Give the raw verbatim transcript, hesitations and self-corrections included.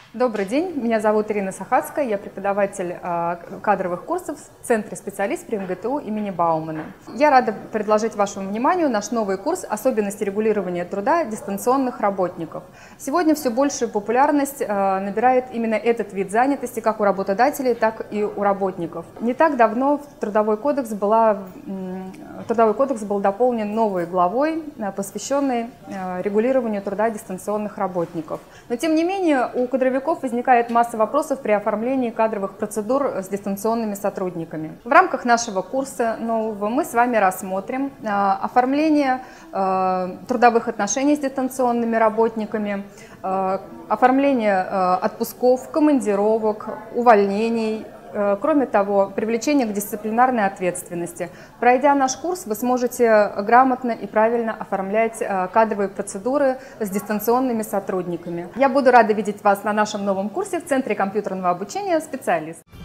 Добрый день, меня зовут Ирина Сахацкая, я преподаватель э, кадровых курсов в Центре специалист при эм гэ тэ у имени Баумана. Я рада предложить вашему вниманию наш новый курс «Особенности регулирования труда дистанционных работников». Сегодня все большую популярность э, набирает именно этот вид занятости как у работодателей, так и у работников. Не так давно в Трудовой кодекс, была, э, Трудовой кодекс был дополнен новой главой, э, посвященной э, регулированию труда дистанционных работников. Но тем не менее у кадровиков возникает масса вопросов при оформлении кадровых процедур с дистанционными сотрудниками. В рамках нашего курса нового мы с вами рассмотрим э, оформление э, трудовых отношений с дистанционными работниками, э, оформление э, отпусков, командировок, увольнений. Кроме того, привлечение к дисциплинарной ответственности. Пройдя наш курс, вы сможете грамотно и правильно оформлять кадровые процедуры с дистанционными сотрудниками. Я буду рада видеть вас на нашем новом курсе в Центре компьютерного обучения «Специалист».